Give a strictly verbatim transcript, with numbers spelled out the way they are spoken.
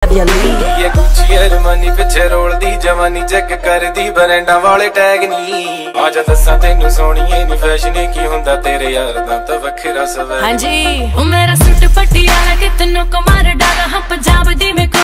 यली ये Gucci Armani पिछे रोलदी जवानी चेक करदी बरैंडा वाले टैग नी आजा दसा तेनू सोहणीए नी फैशन की हुंदा तेरे यार दा तां वखरा सवै। हाँ जी ओ मेरा सूट पटियाला कितनों को मार डाला हम पंजाब दी में